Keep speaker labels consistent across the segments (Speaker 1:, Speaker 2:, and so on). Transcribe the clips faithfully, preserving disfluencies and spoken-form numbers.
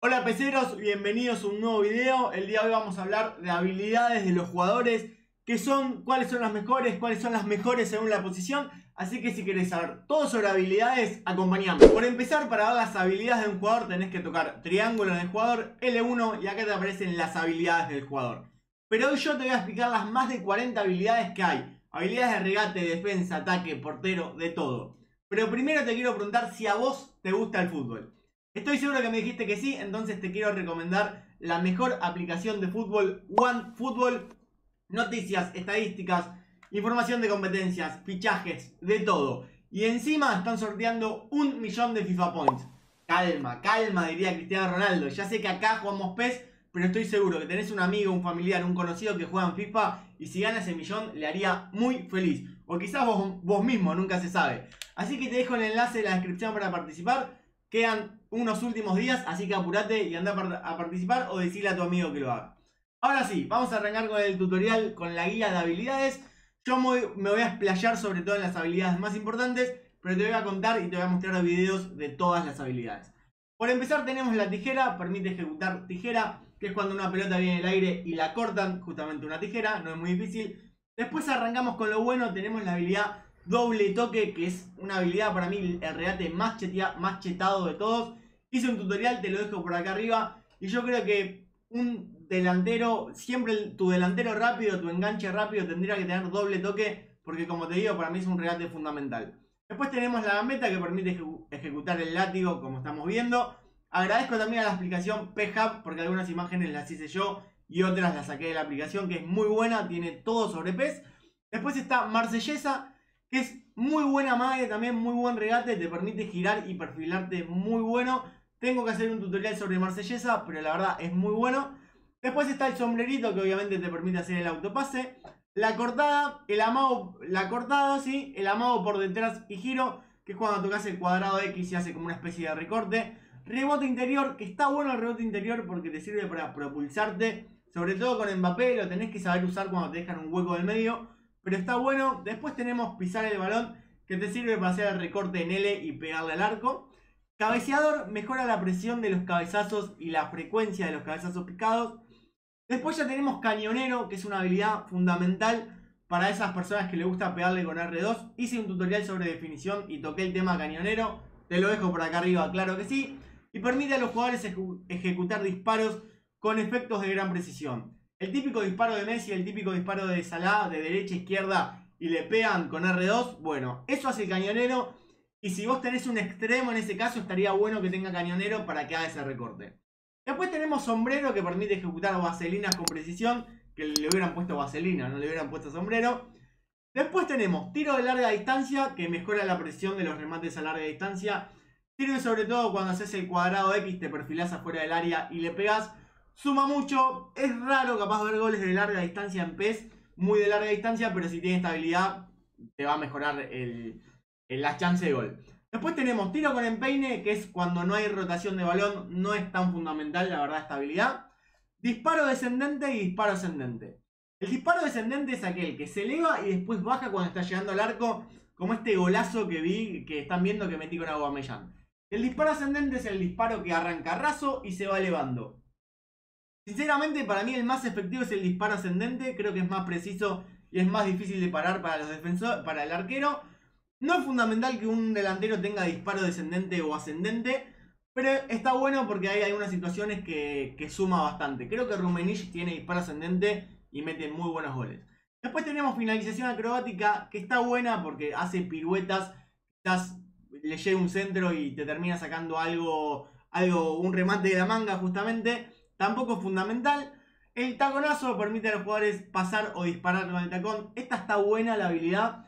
Speaker 1: Hola peceros, bienvenidos a un nuevo video. El día de hoy vamos a hablar de habilidades de los jugadores, qué son, cuáles son las mejores, cuáles son las mejores según la posición. Así que si querés saber todo sobre habilidades, acompañame. Por empezar, para ver las habilidades de un jugador tenés que tocar triángulo en el jugador, L uno, y acá te aparecen las habilidades del jugador. Pero hoy yo te voy a explicar las más de cuarenta habilidades que hay. Habilidades de regate, defensa, ataque, portero, de todo. Pero primero te quiero preguntar si a vos te gusta el fútbol. Estoy seguro que me dijiste que sí, entonces te quiero recomendar la mejor aplicación de fútbol, OneFootball. Noticias, estadísticas, información de competencias, fichajes, de todo. Y encima están sorteando un millón de FIFA Points. Calma, calma, diría Cristiano Ronaldo. Ya sé que acá jugamos P E S, pero estoy seguro que tenés un amigo, un familiar, un conocido que juega en FIFA y si gana ese millón le haría muy feliz. O quizás vos, vos mismo, nunca se sabe. Así que te dejo el enlace en la descripción para participar. Quedan unos últimos días, así que apurate y anda a participar o decirle a tu amigo que lo haga. Ahora sí, vamos a arrancar con el tutorial, con la guía de habilidades. Yo me voy a explayar sobre todo en las habilidades más importantes, pero te voy a contar y te voy a mostrar videos de todas las habilidades. Por empezar tenemos la tijera, permite ejecutar tijera, que es cuando una pelota viene en el aire y la cortan, justamente una tijera, no es muy difícil. Después arrancamos con lo bueno, tenemos la habilidad doble toque, que es una habilidad para mí el regate más, chetea, más chetado de todos. Hice un tutorial, te lo dejo por acá arriba, y yo creo que un delantero, siempre el, tu delantero rápido, tu enganche rápido tendría que tener doble toque, porque como te digo, para mí es un regate fundamental. Después tenemos la gambeta que permite ejecu ejecutar el látigo, como estamos viendo. Agradezco también a la aplicación P-Hub, porque algunas imágenes las hice yo y otras las saqué de la aplicación, que es muy buena, tiene todo sobre P E S. Después está Marsellesa, que es muy buena mague, también muy buen regate, te permite girar y perfilarte muy bueno. Tengo que hacer un tutorial sobre Marsellesa, pero la verdad es muy bueno. Después está el sombrerito, que obviamente te permite hacer el autopase. La cortada, el amago, la cortada, sí, el amago por detrás y giro, que es cuando tocas el cuadrado X y hace como una especie de recorte. Rebote interior, que está bueno el rebote interior porque te sirve para propulsarte. Sobre todo con Mbappé, lo tenés que saber usar cuando te dejan un hueco del medio. Pero está bueno. Después tenemos pisar el balón, que te sirve para hacer el recorte en L y pegarle al arco. Cabeceador, mejora la presión de los cabezazos y la frecuencia de los cabezazos picados. Después ya tenemos cañonero, que es una habilidad fundamental para esas personas que les gusta pegarle con R dos. Hice un tutorial sobre definición y toqué el tema cañonero. Te lo dejo por acá arriba, claro que sí. Y permite a los jugadores ejecu ejecutar disparos con efectos de gran precisión. El típico disparo de Messi, el típico disparo de Salah, de derecha a izquierda y le pegan con R dos. Bueno, eso hace el cañonero. Y si vos tenés un extremo en ese caso, estaría bueno que tenga cañonero para que haga ese recorte. Después tenemos sombrero, que permite ejecutar vaselinas con precisión, que le hubieran puesto vaselina, no le hubieran puesto sombrero. Después tenemos tiro de larga distancia, que mejora la presión de los remates a larga distancia. Sirve sobre todo cuando haces el cuadrado X, te perfilás afuera del área y le pegas. Suma mucho, es raro capaz de ver goles de larga distancia en P E S, muy de larga distancia, pero si tiene estabilidad te va a mejorar el, el, la chance de gol. Después tenemos tiro con empeine, que es cuando no hay rotación de balón, no es tan fundamental la verdad esta habilidad. Disparo descendente y disparo ascendente. El disparo descendente es aquel que se eleva y después baja cuando está llegando al arco, como este golazo que vi, que están viendo que metí con Aubameyang. El disparo ascendente es el disparo que arranca raso y se va elevando. Sinceramente, para mí el más efectivo es el disparo ascendente, creo que es más preciso y es más difícil de parar para los defensores, para el arquero. No es fundamental que un delantero tenga disparo descendente o ascendente, pero está bueno porque hay algunas situaciones que, que suma bastante. Creo que Rummenigge tiene disparo ascendente y mete muy buenos goles. Después tenemos finalización acrobática, que está buena porque hace piruetas, quizás le llega un centro y te termina sacando algo, algo, un remate de la manga justamente. Tampoco es fundamental. El taconazo permite a los jugadores pasar o disparar con el tacón. Esta está buena la habilidad.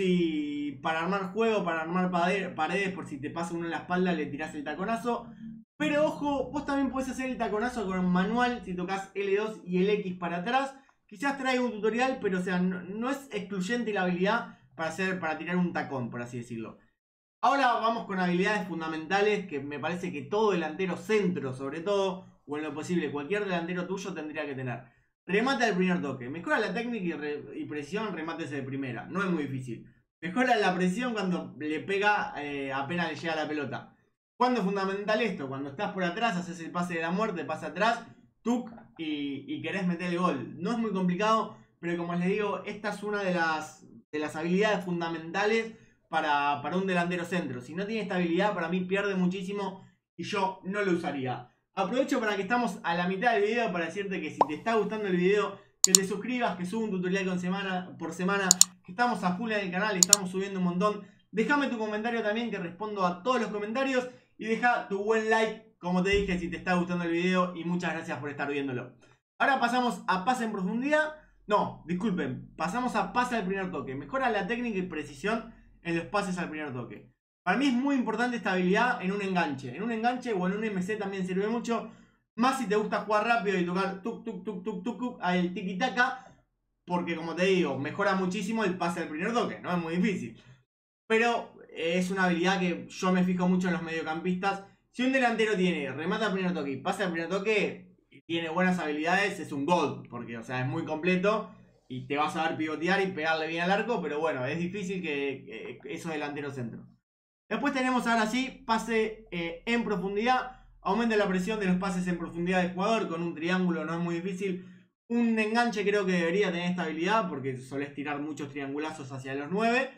Speaker 1: Si para armar juego, para armar paredes, por si te pasa uno en la espalda, le tirás el taconazo. Pero ojo, vos también podés hacer el taconazo con un manual si tocas L dos y el X para atrás. Quizás traiga un tutorial, pero o sea, no, no es excluyente la habilidad para, hacer, para tirar un tacón, por así decirlo. Ahora vamos con habilidades fundamentales que me parece que todo delantero centro, sobre todo, o en lo posible cualquier delantero tuyo tendría que tener. Remata el primer toque. Mejora la técnica y, re y precisión, remates de primera. No es muy difícil. Mejora la presión cuando le pega, eh, apenas le llega la pelota. ¿Cuándo es fundamental esto? Cuando estás por atrás, haces el pase de la muerte, pasa atrás, tuc, y, y querés meter el gol. No es muy complicado, pero como les digo, esta es una de las, de las habilidades fundamentales para, para un delantero centro. Si no tiene esta habilidad, para mí pierde muchísimo y yo no lo usaría. Aprovecho para que estamos a la mitad del video para decirte que si te está gustando el video, que te suscribas, que subo un tutorial con semana, por semana, que estamos a full en el canal y estamos subiendo un montón. Déjame tu comentario también, que respondo a todos los comentarios, y deja tu buen like, como te dije, si te está gustando el video, y muchas gracias por estar viéndolo. Ahora pasamos a pase en profundidad. No, disculpen, pasamos a pase al primer toque. Mejora la técnica y precisión en los pases al primer toque. Para mí es muy importante esta habilidad en un enganche. En un enganche o en un M C también sirve mucho. Más si te gusta jugar rápido y tocar tuk tuk tuk tuk tuk tuk al tiki taka. Porque como te digo, mejora muchísimo el pase al primer toque. No es muy difícil. Pero es una habilidad que yo me fijo mucho en los mediocampistas. Si un delantero tiene remata al primer toque y pasa al primer toque y tiene buenas habilidades, es un gol. Porque o sea, es muy completo y te vas a ver pivotear y pegarle bien al arco. Pero bueno, es difícil que, que esos delanteros centros. Después tenemos ahora sí, pase eh, en profundidad. Aumenta la presión de los pases en profundidad del jugador. Con un triángulo no es muy difícil. Un enganche creo que debería tener esta habilidad, porque solés tirar muchos triangulazos hacia los nueve.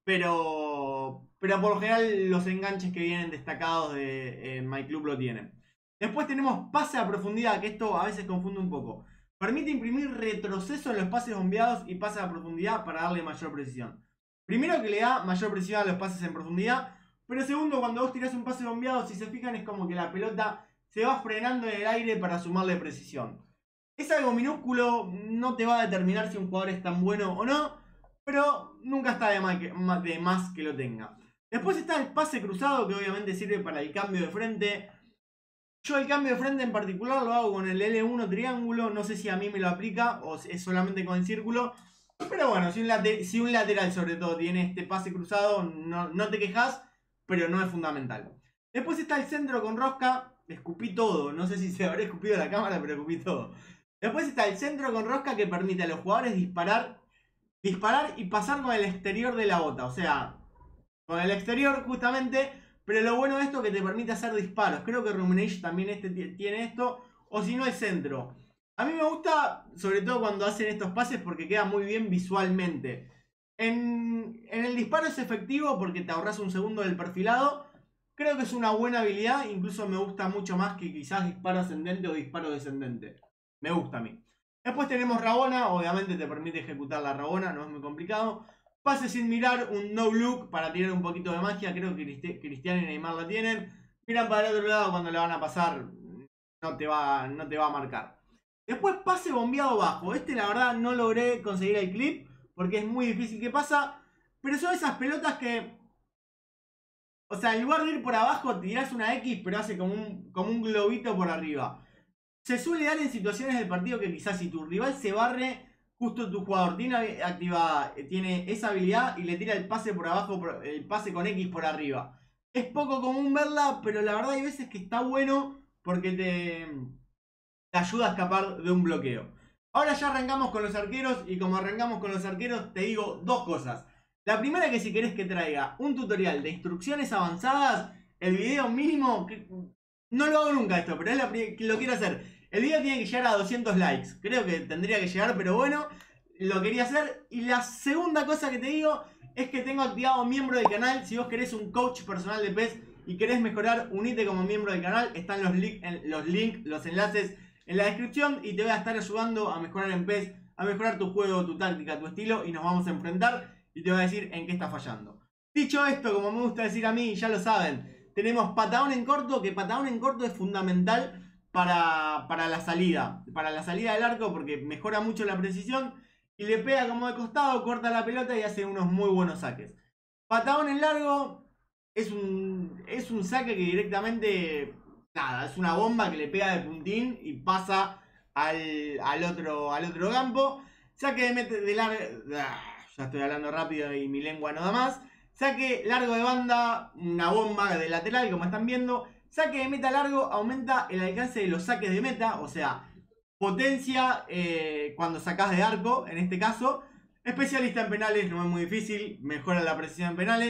Speaker 1: Pero, pero por lo general los enganches que vienen destacados de eh, My Club lo tienen. Después tenemos pase a profundidad, que esto a veces confunde un poco. Permite imprimir retroceso en los pases bombeados y pase a profundidad para darle mayor precisión. Primero que le da mayor precisión a los pases en profundidad. Pero segundo, cuando vos tirás un pase bombeado, si se fijan, es como que la pelota se va frenando en el aire para sumarle precisión. Es algo minúsculo, no te va a determinar si un jugador es tan bueno o no, pero nunca está de más que, de más que lo tenga. Después está el pase cruzado, que obviamente sirve para el cambio de frente. Yo el cambio de frente en particular lo hago con el L uno triángulo, no sé si a mí me lo aplica o es solamente con el círculo. Pero bueno, si un, later si un lateral sobre todo tiene este pase cruzado, no, no te quejas, pero no es fundamental. Después está el centro con rosca. Escupí todo, no sé si se habrá escupido la cámara, pero escupí todo. Después está el centro con rosca, que permite a los jugadores disparar, disparar y pasar con el exterior de la bota. O sea, con el exterior justamente, pero lo bueno de esto es que te permite hacer disparos. Creo que Ruminage también este tiene esto, o si no el centro. A mí me gusta, sobre todo cuando hacen estos pases, porque queda muy bien visualmente. En, en el disparo es efectivo porque te ahorras un segundo del perfilado. Creo que es una buena habilidad. Incluso me gusta mucho más que quizás disparo ascendente o disparo descendente. Me gusta a mí. Después tenemos Rabona. Obviamente te permite ejecutar la Rabona. No es muy complicado. Pase sin mirar. Un no look para tirar un poquito de magia. Creo que Cristiano y Neymar la tienen. Miran para el otro lado cuando le van a pasar. No te va, no te va a marcar. Después pase bombeado bajo. Este la verdad no logré conseguir el clip, porque es muy difícil que pasa. Pero son esas pelotas que... O sea, en lugar de ir por abajo, tirás una X, pero hace como un, como un globito por arriba. Se suele dar en situaciones del partido que quizás si tu rival se barre, justo tu jugador tiene activada, tiene esa habilidad y le tira el pase por abajo, el pase con X por arriba. Es poco común verla, pero la verdad hay veces que está bueno porque te, te ayuda a escapar de un bloqueo. Ahora ya arrancamos con los arqueros, y como arrancamos con los arqueros te digo dos cosas. La primera, que si querés que traiga un tutorial de instrucciones avanzadas, el video mínimo, que no lo hago nunca esto, pero es la que lo quiero hacer. El video tiene que llegar a doscientos likes, creo que tendría que llegar, pero bueno, lo quería hacer. Y la segunda cosa que te digo es que tengo activado miembro del canal. Si vos querés un coach personal de P E S y querés mejorar, unite como miembro del canal. Están los, li los links, los enlaces en la descripción y te voy a estar ayudando a mejorar en P E S, a mejorar tu juego, tu táctica, tu estilo, y nos vamos a enfrentar y te voy a decir en qué está fallando. Dicho esto, como me gusta decir a mí, ya lo saben, tenemos patadón en corto, que patadón en corto es fundamental para, para la salida, para la salida del arco, porque mejora mucho la precisión y le pega como de costado, corta la pelota y hace unos muy buenos saques. Patadón en largo es un, es un saque que directamente, nada, es una bomba que le pega de puntín y pasa al, al, otro, al otro campo. Saque de, mete, de largo, ya estoy hablando rápido y mi lengua no da más. Saque largo de banda, una bomba de lateral, como están viendo. Saque de meta largo aumenta el alcance de los saques de meta, o sea, potencia eh, cuando sacás de arco, en este caso. Especialista en penales, no es muy difícil, mejora la precisión en penales.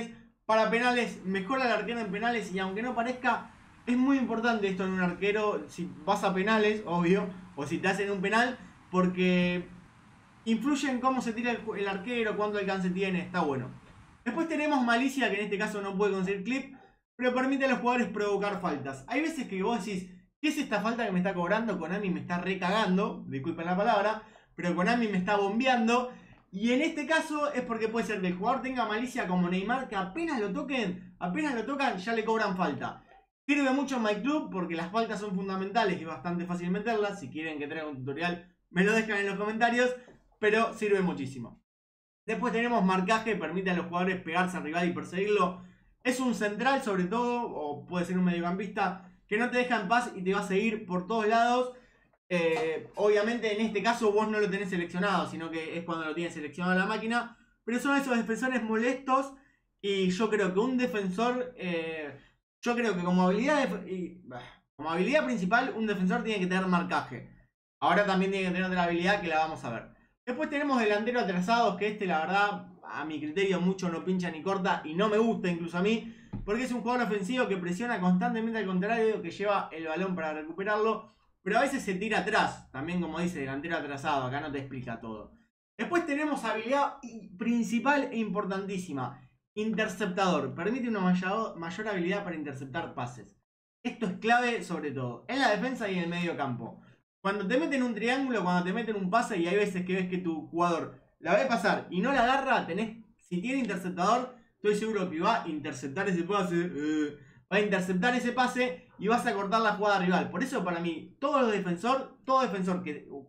Speaker 1: Para penales, mejora el arquero en penales. Y aunque no parezca, es muy importante esto en un arquero. Si vas a penales, obvio, o si te hacen un penal, porque influye en cómo se tira el, el arquero, cuánto alcance tiene, está bueno. Después tenemos malicia, que en este caso no puede conseguir clip, pero permite a los jugadores provocar faltas. Hay veces que vos decís, ¿qué es esta falta que me está cobrando? Konami me está recagando, disculpen la palabra, pero Konami me está bombeando. Y en este caso es porque puede ser que el jugador tenga malicia como Neymar, que apenas lo toquen, apenas lo tocan, ya le cobran falta. Sirve mucho en My Club porque las faltas son fundamentales y es bastante fácil meterlas. Si quieren que traiga un tutorial, me lo dejan en los comentarios, pero sirve muchísimo. Después tenemos marcaje, permite a los jugadores pegarse al rival y perseguirlo. Es un central sobre todo, o puede ser un mediocampista, que no te deja en paz y te va a seguir por todos lados. Eh, obviamente en este caso vos no lo tenés seleccionado, sino que es cuando lo tienes seleccionado la máquina. Pero son esos defensores molestos y yo creo que un defensor, eh, yo creo que como habilidad, de, y, como habilidad principal un defensor tiene que tener marcaje. Ahora también tiene que tener otra habilidad que la vamos a ver. Después tenemos delanteros atrasados, que este la verdad a mi criterio mucho no pincha ni corta y no me gusta incluso a mí. Porque es un jugador ofensivo que presiona constantemente al contrario, que lleva el balón para recuperarlo. Pero a veces se tira atrás, también como dice, delantero atrasado, acá no te explica todo. Después tenemos habilidad principal e importantísima, interceptador. Permite una mayor, mayor habilidad para interceptar pases. Esto es clave sobre todo en la defensa y en el medio campo. Cuando te meten un triángulo, cuando te meten un pase y hay veces que ves que tu jugador la ve pasar y no la agarra, tenés, si tiene interceptador, estoy seguro que va a interceptar ese pase. Eh, va a interceptar ese pase y vas a cortar la jugada rival. Por eso para mí, todo defensor, todo defensor que uh,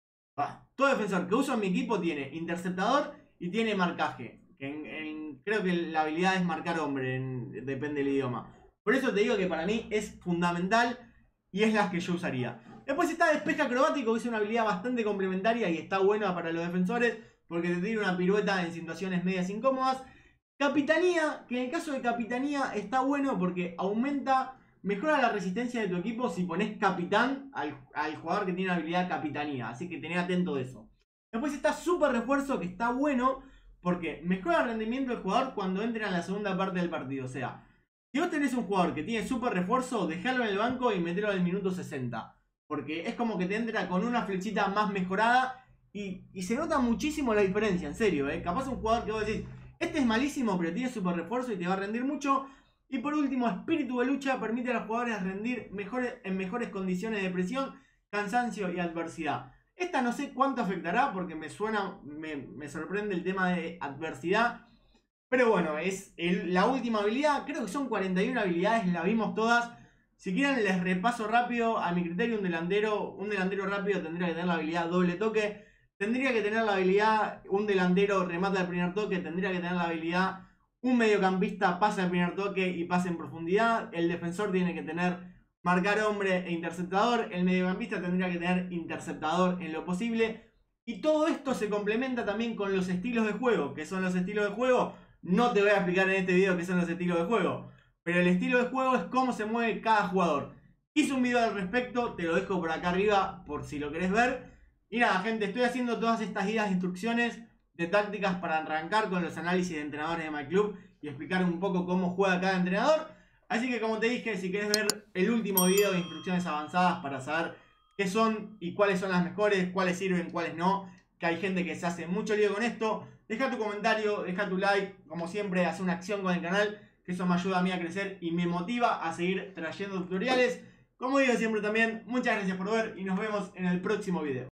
Speaker 1: todo defensor que uso en mi equipo tiene interceptador y tiene marcaje. Que en, en, creo que la habilidad es marcar hombre, en, depende del idioma. Por eso te digo que para mí es fundamental y es la que yo usaría. Después está despeje acrobático, que es una habilidad bastante complementaria y está buena para los defensores porque te tira una pirueta en situaciones medias incómodas. Capitanía, que en el caso de capitanía está bueno porque aumenta, mejora la resistencia de tu equipo si pones capitán al, al jugador que tiene habilidad capitanía. Así que tened atento de eso. Después está super refuerzo, que está bueno porque mejora el rendimiento del jugador cuando entra en la segunda parte del partido. O sea, si vos tenés un jugador que tiene super refuerzo, dejalo en el banco y metelo al minuto sesenta. Porque es como que te entra con una flechita más mejorada y, y se nota muchísimo la diferencia, en serio. ¿eh? Capaz un jugador que vos decís, este es malísimo pero tiene super refuerzo y te va a rendir mucho. Y por último, espíritu de lucha permite a los jugadores rendir mejores, en mejores condiciones de presión, cansancio y adversidad. Esta no sé cuánto afectará porque me suena, me, me sorprende el tema de adversidad. Pero bueno, es el, la última habilidad. Creo que son cuarenta y una habilidades, las vimos todas. Si quieren les repaso rápido. A mi criterio un delantero, un delantero rápido tendría que tener la habilidad doble toque. Tendría que tener la habilidad, un delantero remata al primer toque. Tendría que tener la habilidad, un mediocampista pasa al primer toque y pasa en profundidad. El defensor tiene que tener marcar hombre e interceptador. El mediocampista tendría que tener interceptador en lo posible. Y todo esto se complementa también con los estilos de juego. ¿Qué son los estilos de juego? No te voy a explicar en este video qué son los estilos de juego. Pero el estilo de juego es cómo se mueve cada jugador. Hice un video al respecto, te lo dejo por acá arriba por si lo querés ver. Y nada, gente, estoy haciendo todas estas guías de instrucciones de tácticas para arrancar con los análisis de entrenadores de My Club y explicar un poco cómo juega cada entrenador. Así que como te dije, si querés ver el último video de instrucciones avanzadas para saber qué son y cuáles son las mejores, cuáles sirven, cuáles no, que hay gente que se hace mucho lío con esto, deja tu comentario, deja tu like, como siempre, haz una acción con el canal, que eso me ayuda a mí a crecer y me motiva a seguir trayendo tutoriales. Como digo siempre también, muchas gracias por ver y nos vemos en el próximo video.